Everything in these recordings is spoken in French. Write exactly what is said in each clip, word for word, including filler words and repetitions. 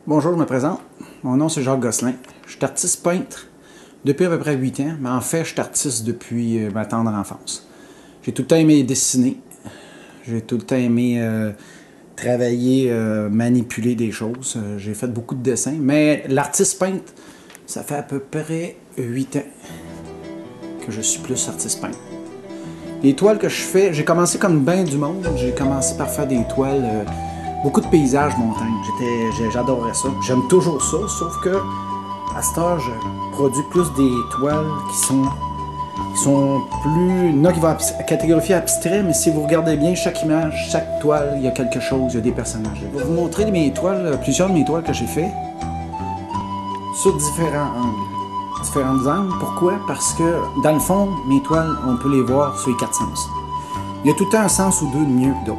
Bonjour, je me présente. Mon nom c'est Jacques Gosselin. Je suis artiste peintre depuis à peu près huit ans, mais en fait je suis artiste depuis euh, ma tendre enfance. J'ai tout le temps aimé dessiner, j'ai tout le temps aimé euh, travailler, euh, manipuler des choses. Euh, j'ai fait beaucoup de dessins, mais l'artiste peintre, ça fait à peu près huit ans que je suis plus artiste peintre. Les toiles que je fais, j'ai commencé comme bien du monde, j'ai commencé par faire des toiles... Euh, Beaucoup de paysages montagnes. J'adorais ça. J'aime toujours ça, sauf que à cette heure, je produis plus des toiles qui sont, qui sont plus... Il y en a qui vont à catégorifier abstrait, mais si vous regardez bien chaque image, chaque toile, il y a quelque chose, il y a des personnages. Je vais vous montrer mes toiles, plusieurs de mes toiles que j'ai fait sur différents angles. Différents angles. Pourquoi? Parce que, dans le fond, mes toiles, on peut les voir sur les quatre sens. Il y a tout le temps un sens ou deux de mieux que d'autres.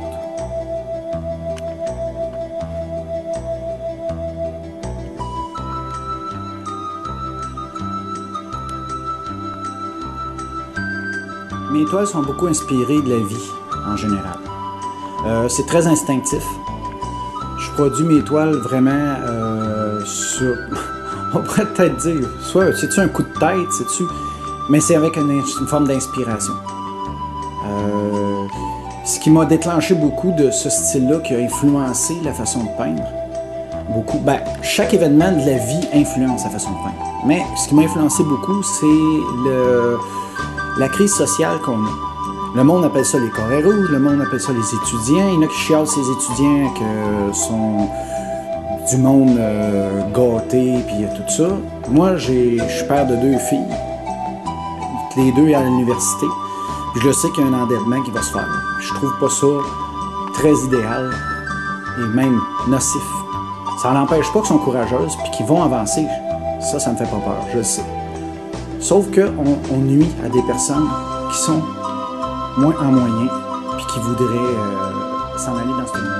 Mes toiles sont beaucoup inspirées de la vie, en général. Euh, c'est très instinctif. Je produis mes toiles vraiment euh, sur... On pourrait peut-être dire, soit c'est-tu un coup de tête, c'est-tu... Mais c'est avec une, une forme d'inspiration. Euh, ce qui m'a déclenché beaucoup de ce style-là, qui a influencé la façon de peindre, beaucoup... Ben, chaque événement de la vie influence la façon de peindre. Mais ce qui m'a influencé beaucoup, c'est le... la crise sociale qu'on a. Le monde appelle ça les carrés rouges, le monde appelle ça les étudiants. Il y en a qui chialent ces étudiants que sont du monde euh, gâté puis tout ça. Moi, je suis père de deux filles, les deux à l'université. Je sais qu'il y a un endettement qui va se faire. Je trouve pas ça très idéal et même nocif. Ça n'empêche pas qu'elles sont courageuses puis qu'ils vont avancer. Ça, ça me fait pas peur, je le sais. Sauf qu'on on nuit à des personnes qui sont moins en moyen puis qui voudraient euh, s'en aller dans ce monde.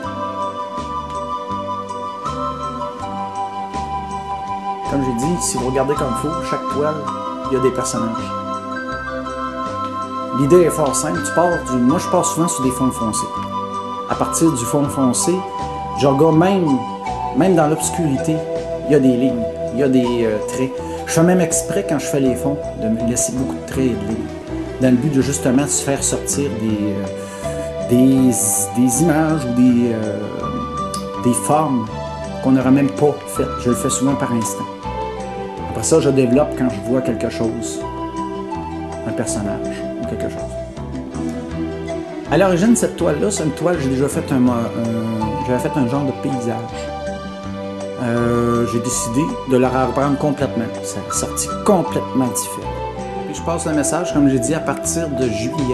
Comme j'ai dit, si vous regardez comme il faut, chaque toile, il y a des personnages. L'idée est fort simple. Tu pars du... Moi, je pars souvent sur des fonds foncés. À partir du fond foncé, je regarde même, même dans l'obscurité, il y a des lignes, il y a des euh, traits. Je fais même exprès, quand je fais les fonds, de me laisser beaucoup de traits et de lignes, dans le but de justement se faire sortir des, euh, des, des images ou des, euh, des formes qu'on n'aurait même pas faites. Je le fais souvent par instant. Après ça, je développe quand je vois quelque chose, un personnage ou quelque chose. À l'origine, cette toile-là, c'est une toile, j'ai déjà fait un, un, j'avais fait un genre de paysage. Euh, j'ai décidé de la reprendre complètement. Ça a sorti complètement différent. Puis je passe le message, comme j'ai dit, à partir de juillet,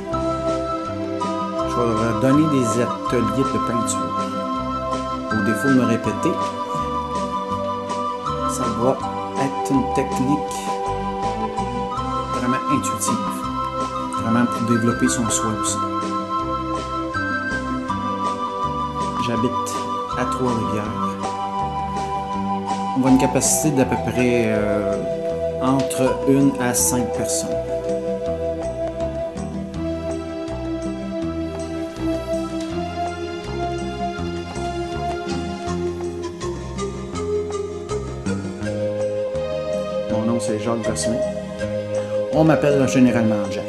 je vais donner des ateliers de peinture. Au défaut de me répéter, ça va être une technique vraiment intuitive, vraiment pour développer son soi aussi. J'habite à Trois-Rivières. On a une capacité d'à peu près euh, entre une à cinq personnes. Mon nom c'est Jacques Gosselin. On m'appelle généralement Jack.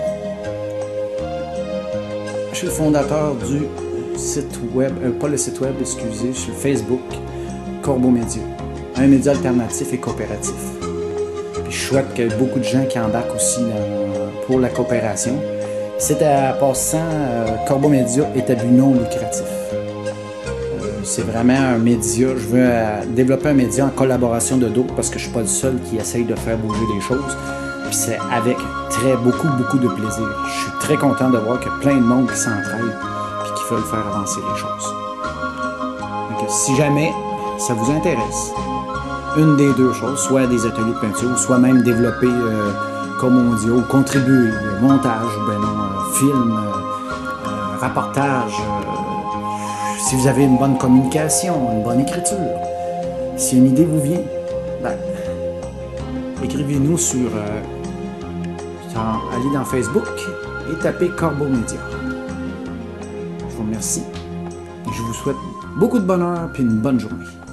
Je suis le fondateur du site web, euh, pas le site web, excusez, sur Facebook, Corbeau Média. Un média alternatif et coopératif. Puis je souhaite qu'il y ait beaucoup de gens qui embarquent aussi dans, pour la coopération. C'est à passant, euh, Corbeau Média est à but non lucratif. Euh, c'est vraiment un média, je veux euh, développer un média en collaboration de d'autres parce que je ne suis pas le seul qui essaye de faire bouger les choses. Puis c'est avec très beaucoup, beaucoup de plaisir. Je suis très content de voir qu'il y a plein de monde qui s'entraide et qui veulent faire avancer les choses. Donc, si jamais ça vous intéresse, une des deux choses, soit des ateliers de peinture, soit même développer, euh, comme on dit, ou contribuer, euh, montage, ou ben non, euh, film, euh, euh, rapportage, euh, si vous avez une bonne communication, une bonne écriture, si une idée vous vient, ben, écrivez-nous sur, euh, sur, allez dans Facebook et tapez Corbeau Média. Je vous remercie et je vous vous souhaite beaucoup de bonheur et une bonne journée.